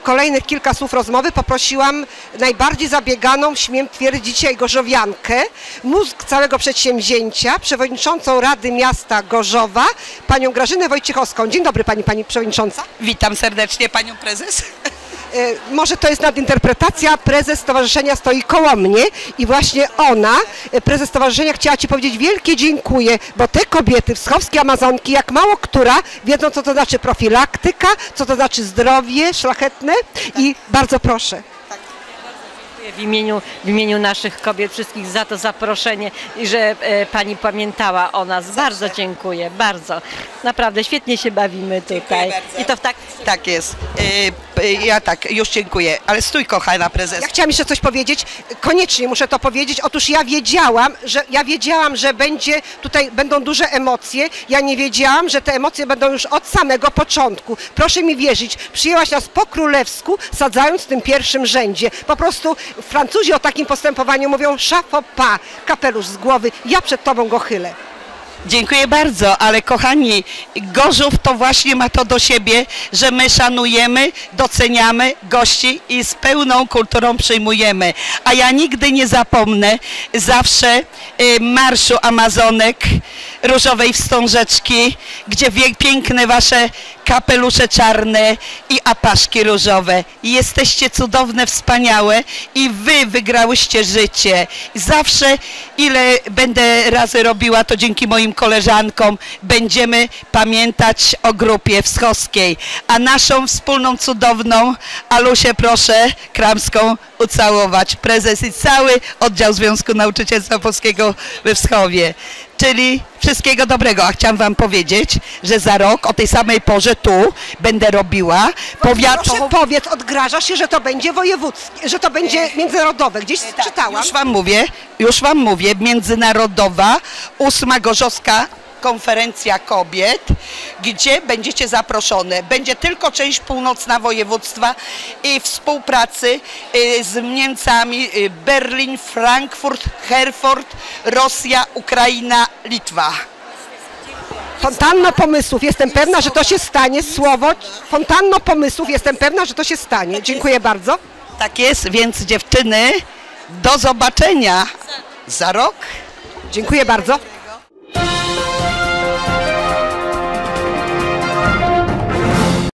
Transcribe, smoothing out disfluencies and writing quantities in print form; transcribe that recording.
kolejnych kilka słów rozmowy poprosiłam najbardziej zabieganą, śmiem twierdzić dzisiaj, gorzowiankę, mózg całego przedsięwzięcia, przewodniczącą Rady Miasta Gorzowa, panią Grażynę Wojciechowską. Dzień dobry pani przewodnicząca. Witam serdecznie panią prezes. Może to jest nadinterpretacja, prezes stowarzyszenia stoi koło mnie i właśnie ona, prezes stowarzyszenia, chciała ci powiedzieć wielkie dziękuję, bo te kobiety, wschowskie Amazonki, jak mało która, wiedzą, co to znaczy profilaktyka, co to znaczy zdrowie szlachetne i bardzo proszę. W imieniu naszych kobiet wszystkich za to zaproszenie i że pani pamiętała o nas. Bardzo dziękuję, bardzo. Naprawdę świetnie się bawimy tutaj. I to tak jest. Ja tak, już dziękuję. Ale stój, kochana prezes. Ja chciałam jeszcze coś powiedzieć, koniecznie muszę to powiedzieć. Otóż ja wiedziałam, że będą duże emocje. Ja nie wiedziałam, że te emocje będą już od samego początku. Proszę mi wierzyć, przyjęłaś nas po królewsku, sadzając w tym pierwszym rzędzie. Po prostu Francuzi o takim postępowaniu mówią chapeau pas, kapelusz z głowy, ja przed tobą go chylę. Dziękuję bardzo, ale kochani, Gorzów to właśnie ma to do siebie, że my szanujemy, doceniamy gości i z pełną kulturą przyjmujemy. A ja nigdy nie zapomnę zawsze marszu Amazonek, różowej wstążeczki, gdzie piękne wasze kapelusze czarne i apaszki różowe. I jesteście cudowne, wspaniałe i wy wygrałyście życie. Zawsze, ile będę razy robiła, to dzięki moim koleżankom będziemy pamiętać o grupie wschowskiej. A naszą wspólną, cudowną Alusię proszę Kramską ucałować. Prezes i cały oddział Związku Nauczycielstwa Polskiego we Wschowie. Czyli wszystkiego dobrego. A chciałam wam powiedzieć, że za rok o tej samej porze tu będę robiła powiatową... Proszę powiedz, odgrażasz się, że to będzie wojewódzkie, że to będzie międzynarodowe. Gdzieś czytałam. Już wam mówię, międzynarodowa, 8. Gorzowska konferencja kobiet, gdzie będziecie zaproszone. Będzie tylko część północna województwa i współpracy z Niemcami Berlin, Frankfurt, Herford, Rosja, Ukraina, Litwa. Fontanno pomysłów, jestem pewna, że to się stanie. Słowo fontanno pomysłów, jestem pewna, że to się stanie. Dziękuję bardzo. Tak jest, więc dziewczyny, do zobaczenia za rok. Dziękuję bardzo.